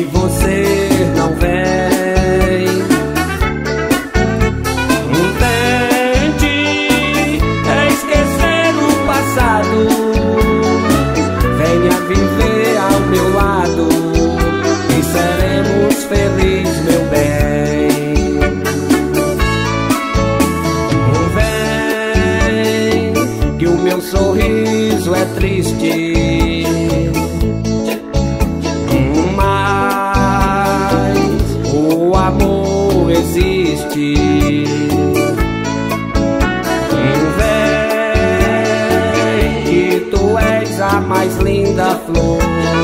você não vem. Tente esquecer o passado, venha viver ao meu lado e seremos felizes, meu bem. Vem, que o meu sorriso é triste, mas o amor existe. Vem, que tu és a mais linda flor.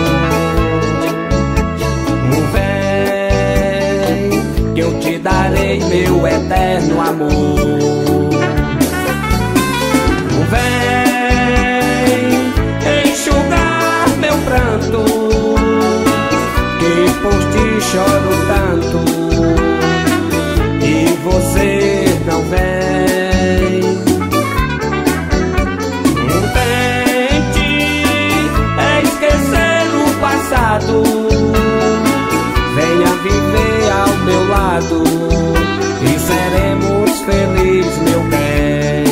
Vem, que eu te darei meu eterno amor. Vem enxugar meu pranto, que por ti choro tanto e você não vem. Tente esquecer o passado, venha viver ao meu lado e seremos felizes, meu bem.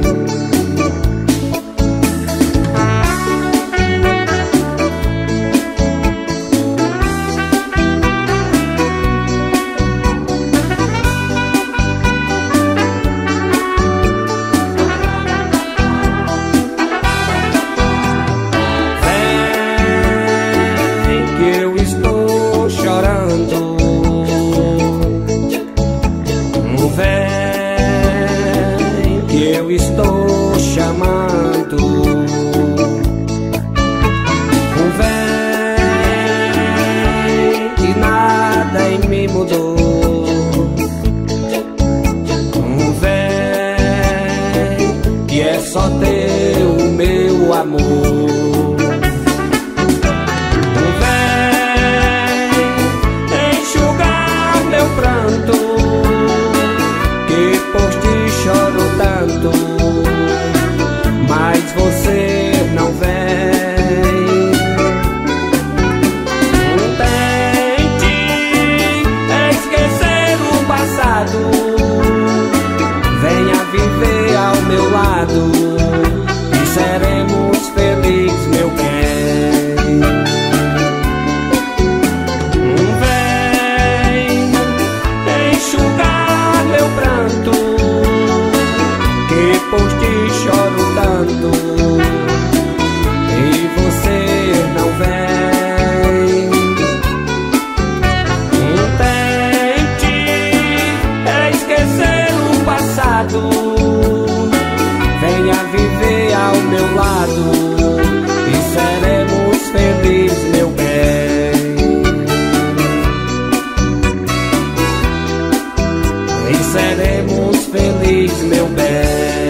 Vem, que eu estou chamando. Vem, que nada em mim mudou. Vem, que é só teu o meu amor. Vem enxugar meu pranto, por ti choro tanto, mas você não vem. Tente esquecer o passado, venha viver ao meu lado e seremos felizes, meu bem. Vem enxugar meu pranto, que por ti choro tanto e você não vem. Tente esquecer o passado, venha viver ao meu lado e seremos felizes, meu bem. E seremos felizes, meu bem.